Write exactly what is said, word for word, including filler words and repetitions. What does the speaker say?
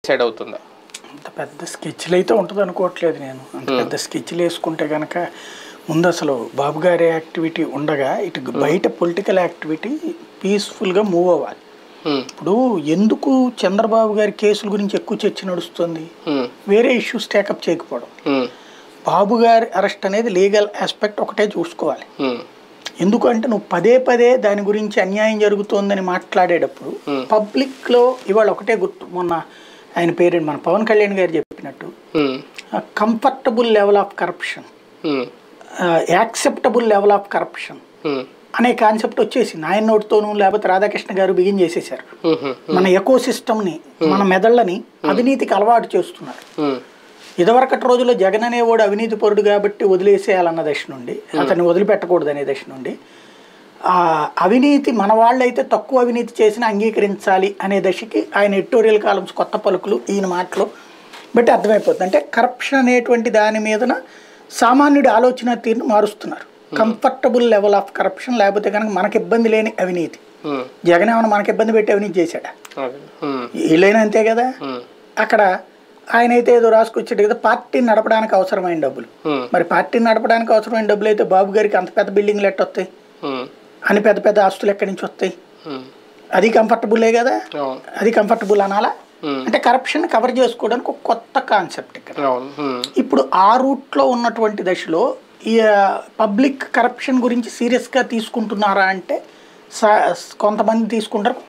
Set అవుతుందా? అంత పెద్ద స్కెచ్లు అయితే ఉంటుంది అనుకోవట్లేదు నేను. అంత పెద్ద స్కెచ్లు వేసుకుంటే కనుక ముందు అసలు బాబు గారి యాక్టివిటీ ఉండగా ఇటు బయట పొలిటికల్ యాక్టివిటీ పీస్ఫుల్గా మూవ్ అవ్వాలి. ఇప్పుడు ఎందుకు చంద్రబాబు గారి కేసుల గురించి ఎక్కువ చర్చ నడుస్తుంది? వేరే ఇష్యూస్ టేకప్ చేయకపోవడం. బాబు గారి అరెస్ట్ అనేది లీగల్ ఆస్పెక్ట్ ఒకటే చూసుకోవాలి. ఎందుకంటే నువ్వు పదే పదే దాని గురించి అన్యాయం జరుగుతోందని మాట్లాడేటప్పుడు పబ్లిక్లో ఇవాళ ఒకటే గుర్తు, మొన్న ఆయన పేరు మన పవన్ కళ్యాణ్ గారు చెప్పినట్టు comfortable level of corruption, acceptable level of corruption అనే కాన్సెప్ట్ వచ్చేసింది ఆయన నోటితోనూ, లేకపోతే రాధాకృష్ణ గారు బిగిన్ చేసేసారు. మన ఎకో సిస్టమ్ని, మన మెదళ్ళని అవినీతికి అలవాటు చేస్తున్నారు. ఇదివరకటి రోజుల్లో జగన్ అనేవాడు అవినీతి పరుడు కాబట్టి వదిలేసేయాలన్న దశ నుండి, అతన్ని వదిలిపెట్టకూడదు అనే దశ నుండి, అవినీతి మన వాళ్ళైతే తక్కువ అవినీతి చేసినా అంగీకరించాలి అనే దశకి ఆయన ఎడిటోరియల్ కాలమ్స్ కొత్త పలుకులు ఈయన మాటలు బట్టి అర్థమైపోతుంది. అంటే కరప్షన్ అనేటువంటి దాని మీదన సామాన్యుడి ఆలోచన తీరును మారుస్తున్నారు. కంఫర్టబుల్ లెవెల్ ఆఫ్ కరప్షన్, లేకపోతే కనుక మనకి ఇబ్బంది లేని అవినీతి. జగన్ ఏమైనా మనకి ఇబ్బంది పెట్టి అవినీతి చేశాడా? వీళ్ళైనా అంతే కదా. అక్కడ ఆయన అయితే ఏదో రాసుకొచ్చాడు కదా, పార్టీని నడపడానికి అవసరమైన డబ్బులు. మరి పార్టీని నడపడానికి అవసరమైన డబ్బులు అయితే బాబు గారికి అంత పెద్ద బిల్డింగ్లు ఎట్ట వస్తాయి అని, పెద్ద పెద్ద ఆస్తులు ఎక్కడి నుంచి వస్తాయి? అది కంఫర్టబుల్లే కదా. అది కంఫర్టబుల్ అనాలా? అంటే కరప్షన్ కవర్ చేసుకోవడానికి ఒక కొత్త కాన్సెప్ట్ ఇక్కడ. ఇప్పుడు ఆ రూట్లో ఉన్నటువంటి దశలో ఈ పబ్లిక్ కరప్షన్ గురించి సీరియస్గా తీసుకుంటున్నారా అంటే కొంతమంది తీసుకుంటారు,